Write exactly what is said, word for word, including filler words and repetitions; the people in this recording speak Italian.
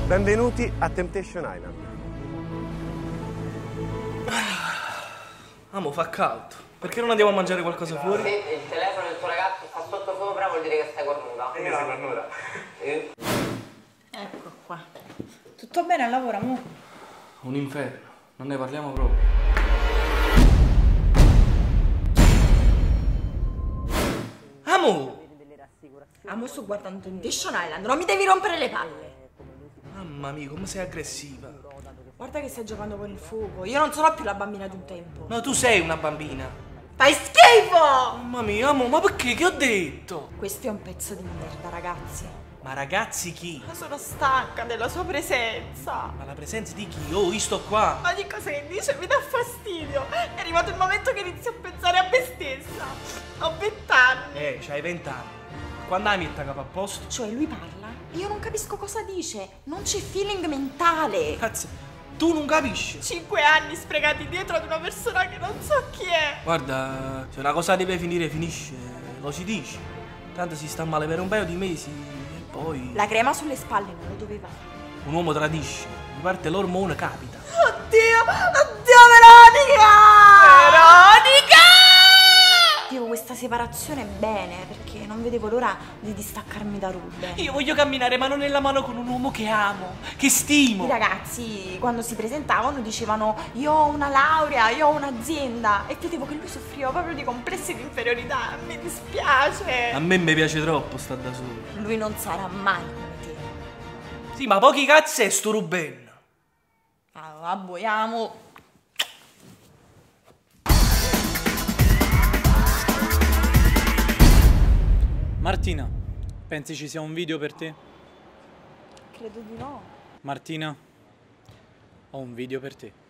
Benvenuti a Temptation Island. Amo, fa caldo. Perché non andiamo a mangiare qualcosa fuori? Se il telefono del tuo ragazzo sta sotto sopra vuol dire che stai cornuta. E io sei cornuta. Eh. Ecco qua. Tutto bene al lavoro, amore? Un inferno. Non ne parliamo proprio. Amo! Amo, sto guardando Temptation Island, non mi devi rompere le palle. Mamma mia, come sei aggressiva. Guarda che stai giocando con il fuoco. Io non sarò più la bambina di un tempo. No, tu sei una bambina. Fai schifo! Mamma mia, amo, ma perché? Che ho detto? Questo è un pezzo di merda, ragazzi. Ma ragazzi chi? Ma sono stanca della sua presenza. Ma la presenza di chi? Oh, io sto qua. Ma di cosa che dice? Mi dà fastidio. È arrivato il momento che inizio a pensare a me stessa. Ho vent'anni. Eh, c'hai vent'anni. Quando hai messo a capo a posto? Cioè, lui parla, io non capisco cosa dice. Non c'è feeling mentale. Cazzo, tu non capisci. Cinque anni sprecati dietro ad una persona che non so chi è. Guarda, se una cosa deve finire, finisce. Lo si dice. Tanto si sta male per un paio di mesi e poi... La crema sulle spalle non lo doveva. Un uomo tradisce. Mi parte l'ormone, capita. Oddio, oddio Veronica! Veronica! Vivo questa separazione bene perché non vedevo l'ora di distaccarmi da Ruben. Io voglio camminare mano nella mano con un uomo che amo, che stimo. I ragazzi quando si presentavano dicevano io ho una laurea, io ho un'azienda e vedevo che lui soffriva proprio di complessi di inferiorità. Mi dispiace. A me mi piace troppo sta da solo. Lui non sarà mai come te. Sì, ma pochi cazzo è sto Ruben? Allora, abboiamo. Martina, pensi ci sia un video per te? Credo di no. Martina, ho un video per te.